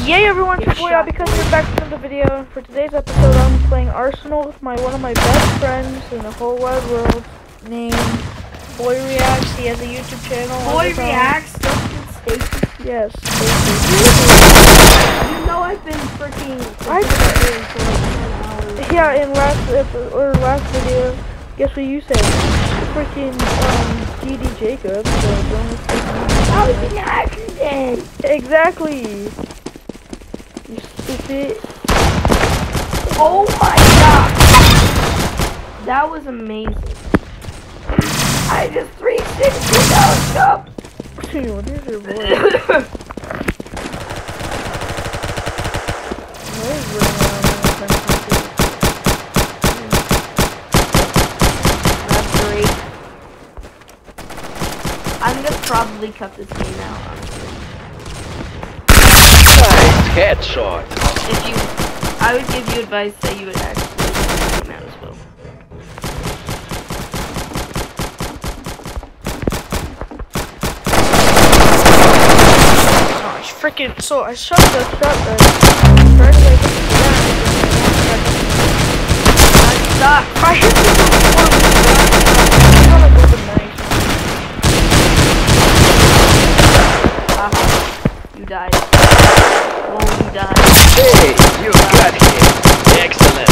Yay everyone, it's your boy Abby coming back with another video. For today's episode, I'm playing Arsenal with one of my best friends in the whole wide world, named Boy Reacts. He has a YouTube channel. Boy Reacts? Yes. You know I've been freaking for like 10 hours. Yeah, in last video, guess what you said? Freaking DD Jacob. So don't that was an accident. Exactly. You stupid. Oh my god. That was amazing. I just 360 up. What is your voice? That's great. I'm gonna probably cut this game out, honestly. Nice headshot. I would give you advice that you would actually cut this game out as well. Freaking, so I shot the shotgun. Right away, I hit the You died. Oh, you died. Hey, you got him. Excellent.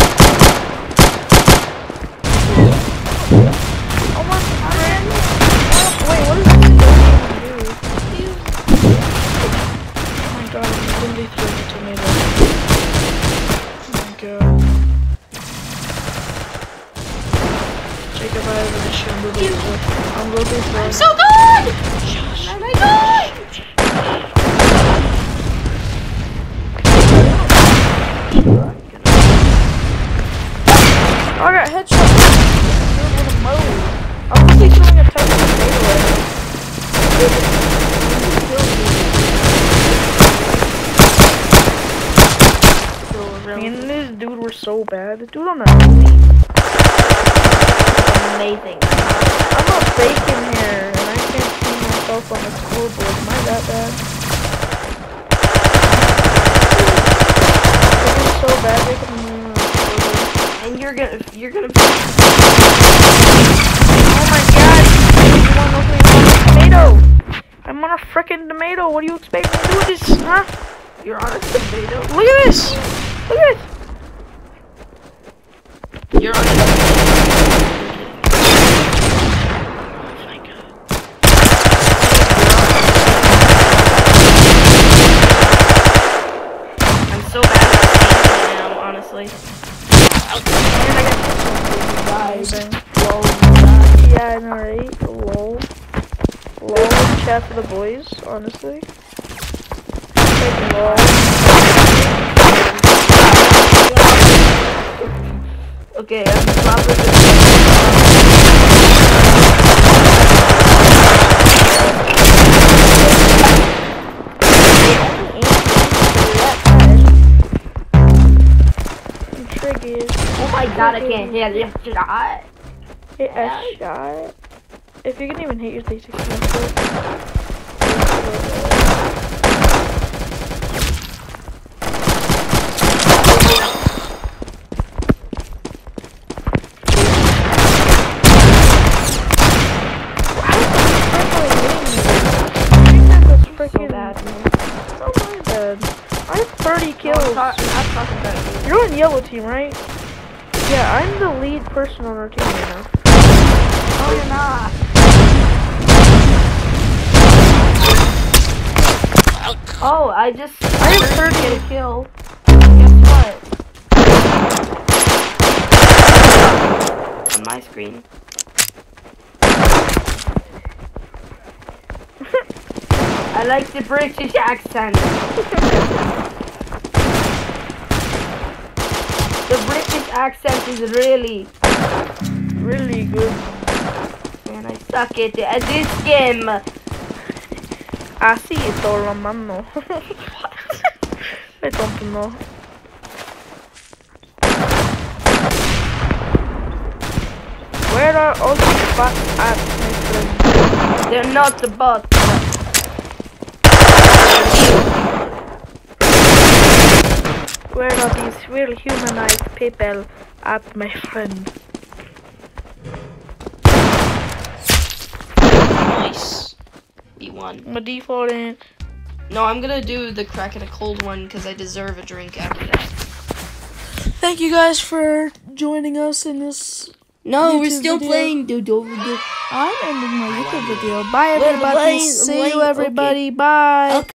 Oh my god. Wait, what is this do? Oh my god, somebody threw the tomato. Oh my god. Jacob, I have an issue. I'm really sorry. I'm so good! Oh my god! I got headshot. I'm really throwing a type of tomato. Me and this dude were so bad. The dude on the Amazing. I'm not faking here, and I can't see myself on the scoreboard. Am I that bad? It's so bad they can move on the scoreboard. And you're gonna Oh my god! I'm on a tomato! I'm on a frickin' tomato! What do you expect me to do with this, huh? You're on a tomato. Look at this! Look at this! You're on a tomato. Oh my god. I'm so bad at this now, honestly. Lol. Yeah, I know, right? Lol. Lol. Chat for the boys, honestly. Like, lol. Okay, I'm probably oh my god, I can't hit this shot. Hit a shot. If you can even hit your 360. So bad, man. Oh my bad. I have 30 kills. I'm talking about you. You're on yellow team, right? Yeah, I'm the lead person on our team right now. No, you're not. Oh, I have 30 to kill. Guess what? On my screen. I like the British accent. The British accent is really good. Man, I suck at this game. Así todo lo mando. I don't know. Where are all the bots at, my friend? They're not the bots. Where are these real humanized people at, my friend? Nice. We won. My default in. No, I'm gonna do the crack in a cold one because I deserve a drink after that. Thank you guys for joining us in this. No, we're YouTube still video. playing. I'm ending my YouTube video. Bye, Wait, everybody. wait, See wait, you, everybody. okay. Bye. Okay.